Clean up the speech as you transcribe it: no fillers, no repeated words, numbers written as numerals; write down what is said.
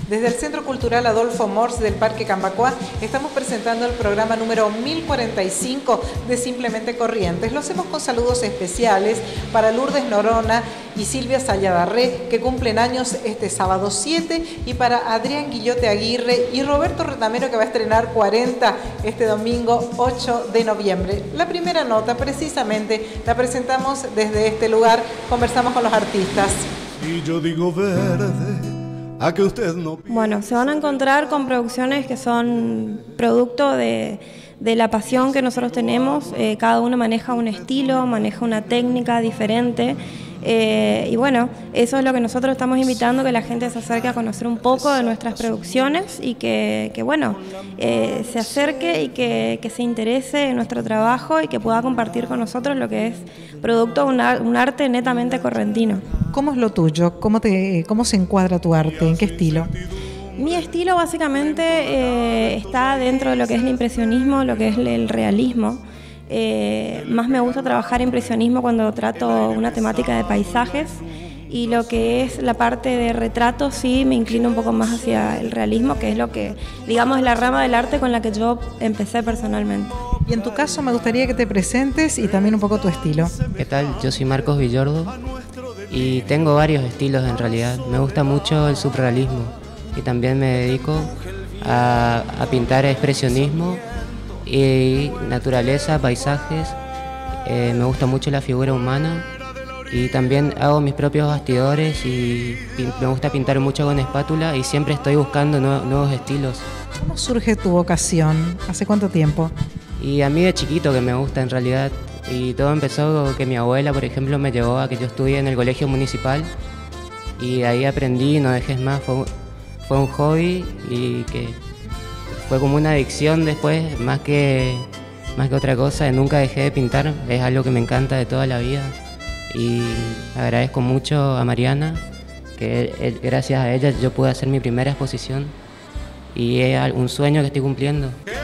Desde el Centro Cultural Adolfo Mors del Parque Cambacoa estamos presentando el programa número 1045 de Simplemente Corrientes. Lo hacemos con saludos especiales para Lourdes Norona y Silvia Sayadarré, que cumplen años este sábado 7, y para Adrián Guillote Aguirre y Roberto Retamero, que va a estrenar 40 este domingo 8 de noviembre. La primera nota precisamente la presentamos desde este lugar, conversamos con los artistas. Y yo digo verde, a que usted no... Bueno, se van a encontrar con producciones que son producto de la pasión que nosotros tenemos. Cada uno maneja un estilo, maneja una técnica diferente. Y bueno, eso es lo que nosotros estamos invitando, que la gente se acerque a conocer un poco de nuestras producciones y que bueno, se acerque y que se interese en nuestro trabajo y que pueda compartir con nosotros lo que es producto de un arte netamente correntino. ¿Cómo es lo tuyo? ¿Cómo se encuadra tu arte? ¿En qué estilo? Mi estilo básicamente está dentro de lo que es el impresionismo, lo que es el realismo. Más me gusta trabajar impresionismo cuando trato una temática de paisajes, y lo que es la parte de retrato sí me inclino un poco más hacia el realismo, que es lo que, digamos, es la rama del arte con la que yo empecé personalmente. Y en tu caso me gustaría que te presentes y también un poco tu estilo. ¿Qué tal? Yo soy Marcos Villordo y tengo varios estilos en realidad. Me gusta mucho el surrealismo y también me dedico a pintar expresionismo y naturaleza, paisajes. Me gusta mucho la figura humana y también hago mis propios bastidores y me gusta pintar mucho con espátula y siempre estoy buscando nuevos estilos. ¿Cómo surge tu vocación? ¿Hace cuánto tiempo? Y a mí de chiquito que me gusta en realidad, y todo empezó que mi abuela, por ejemplo, me llevó a que yo estudie en el colegio municipal y ahí aprendí y no dejé más. Fue un hobby y que fue como una adicción después, más que otra cosa. Nunca dejé de pintar, es algo que me encanta de toda la vida y agradezco mucho a Mariana, que gracias a ella yo pude hacer mi primera exposición y es un sueño que estoy cumpliendo.